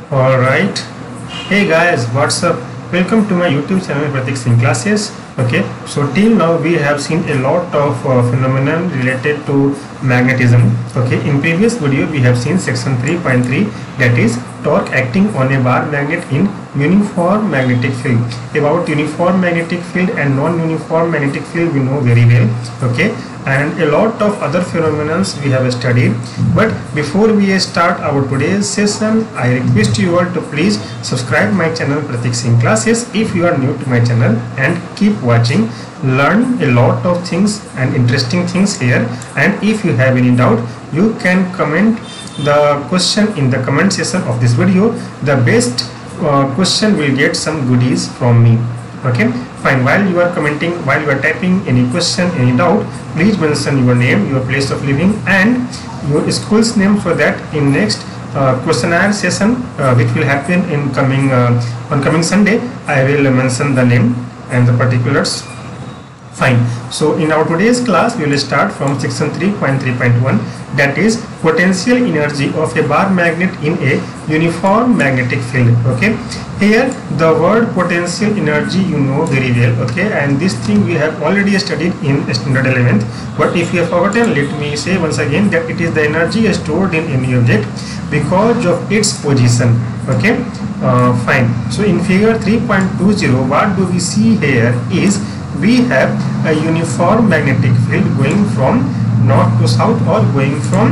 Alright. Hey guys, what's up? Welcome to my YouTube channel Pratik Singh Classes. Okay, so till now we have seen a lot of phenomenon related to magnetism. Okay, in previous video we have seen section 3.3, that is torque acting on a bar magnet in uniform magnetic field. About uniform magnetic field and non-uniform magnetic field we know very well. Okay, and a lot of other phenomena we have studied. But before we start our today's session, I request you all to please subscribe my channel Pratik Singh Classes if you are new to my channel, and keep watching. Learn a lot of things and interesting things here. And if you have any doubt, you can comment the question in the comment section of this video. The best question will get some goodies from me. Okay, fine. While you are commenting, while you are typing any question, any doubt, please mention your name, your place of living, and your school's name, so that in next questionnaire session which will happen in coming on coming Sunday, I will mention the name and the particulars. Fine. So in our today's class we will start from section 3.3.1, that is potential energy of a bar magnet in a uniform magnetic field. Okay, here the word potential energy you know very well. Okay, and this thing we have already studied in standard 11th, but if you have forgotten, let me say once again that it is the energy stored in any object because of its position. Okay, fine. So in figure 3.20, what do we see here is we have a uniform magnetic field going from north to south, or going from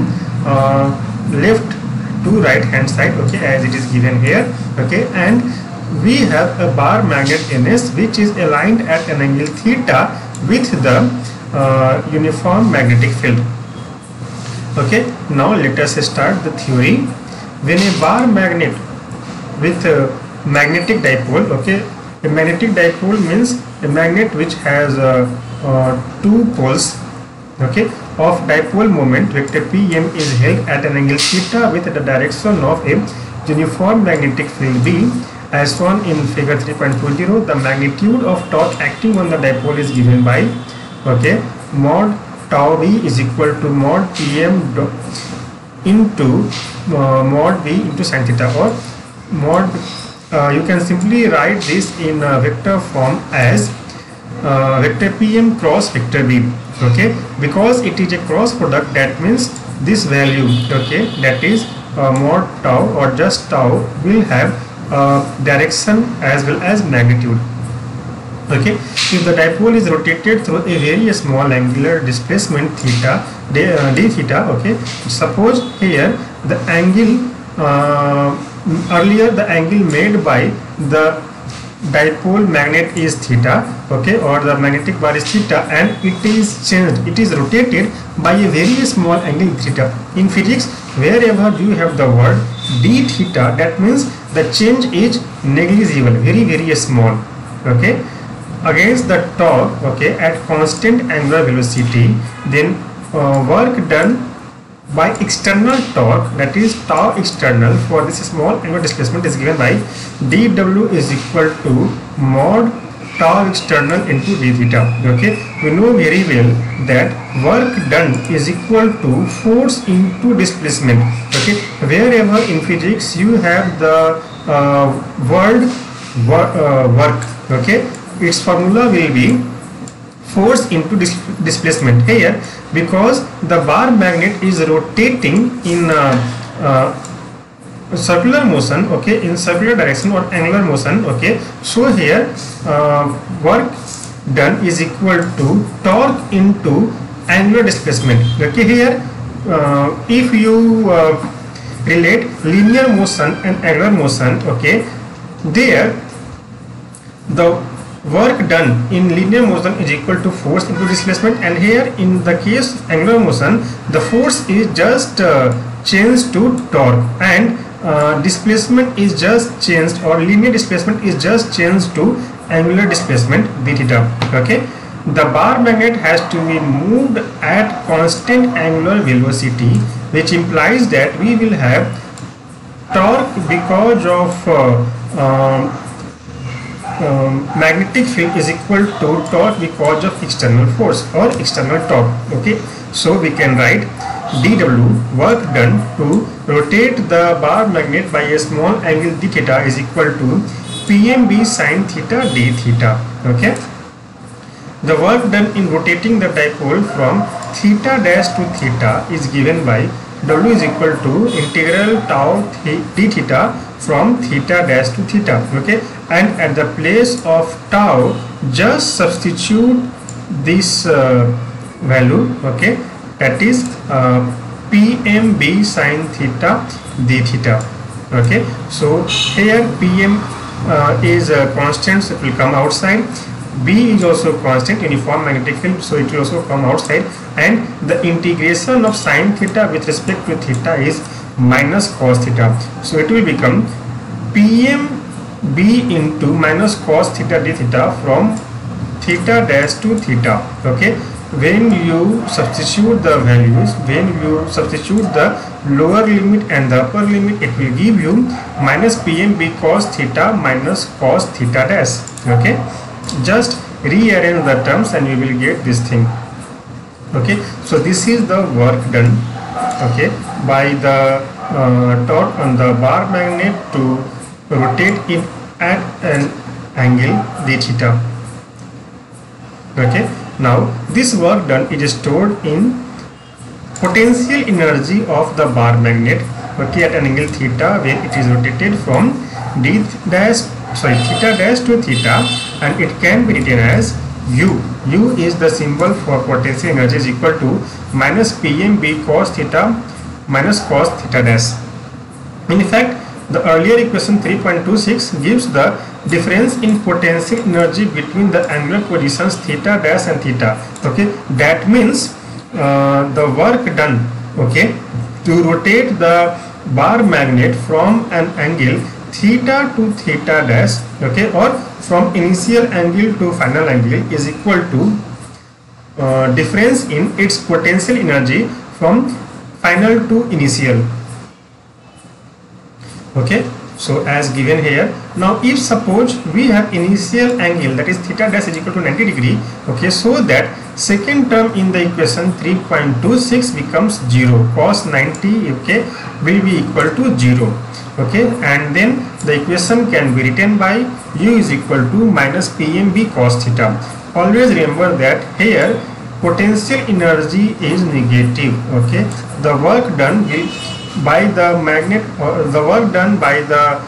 left to right hand side. Okay, as it is given here. Okay, and we have a bar magnet NS which is aligned at an angle theta with the uniform magnetic field. Okay, now let us start the theory. When a bar magnet with a magnetic dipole, okay, a magnetic dipole means a magnet which has two poles, okay, of dipole moment, vector Pm is held at an angle theta with the direction of a uniform magnetic field B, as shown in figure 3.20. The magnitude of torque acting on the dipole is given by, okay, mod tau B is equal to mod Pm into mod B into sin theta, or mod you can simply write this in vector form as vector Pm cross vector B. Okay, because it is a cross product, that means this value, okay, that is mod tau or just tau, will have direction as well as magnitude. Okay, if the dipole is rotated through a very small angular displacement theta, d theta, okay, suppose here the angle earlier the angle made by the dipole magnet is theta, okay, or the magnetic bar is theta, and it is changed, it is rotated by a very small angle theta. In physics, wherever you have the word d theta, that means the change is negligible, very small. Okay, against the torque, okay, at constant angular velocity, then work done by external torque, that is tau external, for this small angular displacement is given by dw is equal to mod tau external into d theta. Okay, we know very well that work done is equal to force into displacement. Okay, wherever in physics you have the word work, okay, its formula will be force into displacement. Here, because the bar magnet is rotating in circular motion, okay, in circular direction or angular motion, okay, so here work done is equal to torque into angular displacement. Okay, here if you relate linear motion and angular motion, okay, there the work done in linear motion is equal to force into displacement, and here in the case of angular motion the force is just changed to torque, and displacement is just changed, or linear displacement is just changed to angular displacement d theta. Okay, the bar magnet has to be moved at constant angular velocity, which implies that we will have torque because of magnetic field is equal to torque because of external force or external torque. Okay, so we can write dW, work done to rotate the bar magnet by a small angle d theta, is equal to PMB sin theta d theta. Okay, the work done in rotating the dipole from theta dash to theta is given by W is equal to integral tau d theta from theta dash to theta. Okay, and at the place of tau just substitute this value. Okay, that is PMB sin theta d theta. Okay, so here PM is a constant, so it will come outside. B is also constant, uniform magnetic field, so it will also come outside, and the integration of sin theta with respect to theta is minus cos theta, so it will become PMB into minus cos theta d theta from theta dash to theta. Okay, when you substitute the values, when you substitute the lower limit and the upper limit, it will give you minus PMB cos theta minus cos theta dash. Okay, just rearrange the terms and you will get this thing. Okay, so this is the work done, okay, by the torque on the bar magnet to rotate it at an angle d theta. Okay, now this work done is stored in potential energy of the bar magnet, okay, at an angle theta when it is rotated from theta dash to theta, and it can be written as U. U is the symbol for potential energy, is equal to minus PMB cos theta minus cos theta dash. In fact, the earlier equation 3.26 gives the difference in potential energy between the angular positions theta dash and theta. Okay, that means the work done, okay, to rotate the bar magnet from an angle theta to theta dash, okay, or from initial angle to final angle, is equal to difference in its potential energy from final to initial. Okay, so as given here. Now if suppose we have initial angle, that is theta dash is equal to 90 degree, okay, so that second term in the equation 3.26 becomes 0, cos 90, okay, will be equal to 0. Okay, and then the equation can be written by U is equal to minus PMB cos theta. Always remember that here potential energy is negative. Okay, the work done will by the magnet, or the work done by the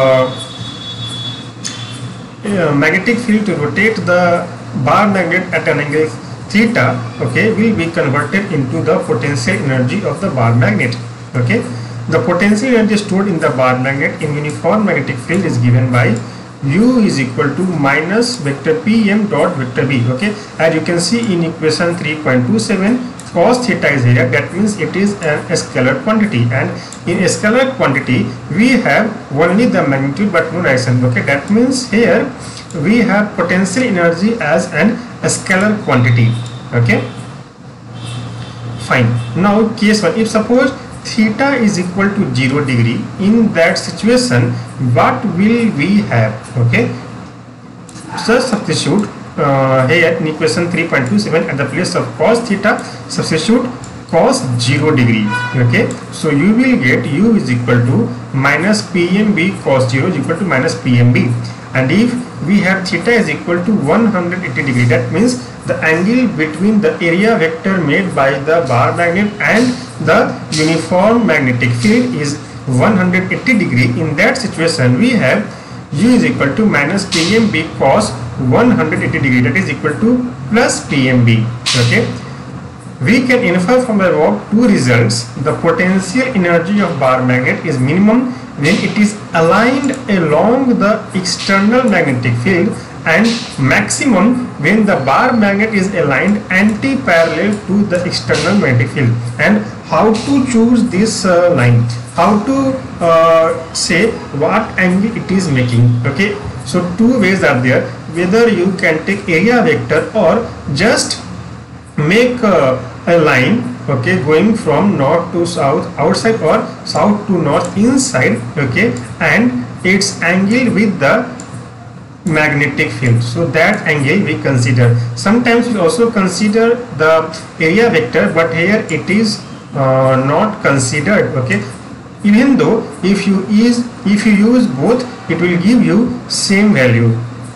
magnetic field to rotate the bar magnet at an angle theta, okay, will be converted into the potential energy of the bar magnet. Okay, the potential energy stored in the bar magnet in uniform magnetic field is given by U is equal to minus vector PM dot vector B. Okay, as you can see in equation 3.27, cos theta is here, that means it is a scalar quantity, and in a scalar quantity we have only the magnitude but no direction. Okay, that means here we have potential energy as a scalar quantity. Okay, fine. Now case 1, if suppose theta is equal to 0 degree, in that situation what will we have? Okay, so substitute here in equation 3.27 at the place of cos theta, substitute cos 0 degree. Okay, so you will get U is equal to minus PMB cos 0 is equal to minus PMB, and if we have theta is equal to 180 degree, that means the angle between the area vector made by the bar magnet and the uniform magnetic field is 180 degree. In that situation we have U is equal to minus PMB cos 180 degree, that is equal to plus PMB. Okay, we can infer from the above two results. The potential energy of bar magnet is minimum when it is aligned along the external magnetic field, and maximum when the bar magnet is aligned anti-parallel to the external magnetic field. And how to choose this line, how to say what angle it is making? Okay, so two ways are there, whether you can take area vector or just make a line, okay, going from north to south outside or south to north inside, okay, and its angle with the magnetic field. So that angle we consider. Sometimes we also consider the area vector, but here it is not considered. Okay, even though if you use both, it will give you same value.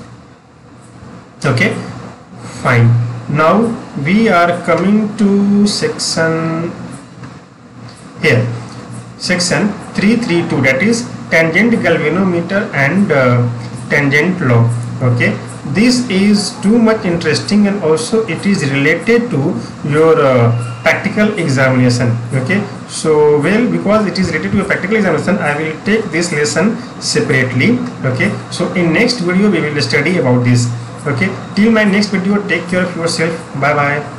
Okay, fine. Now we are coming to section here, section 332, that is tangent galvanometer and tangent law. Okay, this is too much interesting, and also it is related to your practical examination. Okay, so well, because it is related to a practical examination, I will take this lesson separately. Okay, so in next video we will study about this. Okay, till my next video, take care of yourself. Bye bye.